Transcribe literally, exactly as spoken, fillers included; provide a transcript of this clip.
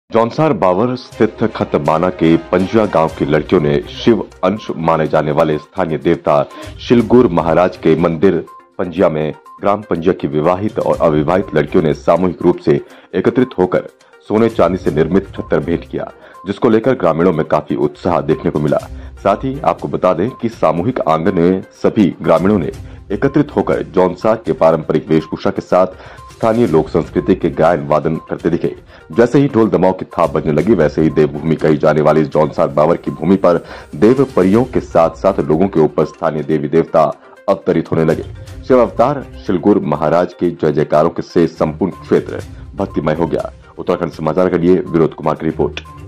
जौनसार बावर स्थित खतमाना के पंजिया गांव की लड़कियों ने शिव अंश माने जाने वाले स्थानीय देवता शिलगुर महाराज के मंदिर पंजिया में ग्राम पंजिया की विवाहित और अविवाहित लड़कियों ने सामूहिक रूप से एकत्रित होकर सोने चांदी से निर्मित छत्र भेंट किया, जिसको लेकर ग्रामीणों में काफी उत्साह देखने को मिला। साथ ही आपको बता दें कि सामूहिक आंगन में सभी ग्रामीणों ने एकत्रित होकर जौनसार के पारंपरिक वेशभूषा के साथ स्थानीय लोक संस्कृति के गायन वादन करते दिखे। जैसे ही ढोल दमाव की थाप बजने लगी, वैसे ही देवभूमि कही जाने वाली जौनसार बावर की भूमि पर देव परियों के साथ साथ लोगों के ऊपर स्थानीय देवी देवता अवतरित होने लगे। शिव अवतार शिलगुर महाराज के जय जयकारों से संपूर्ण क्षेत्र भक्तिमय हो गया। उत्तराखंड समाचार के लिए विनोद कुमार की रिपोर्ट।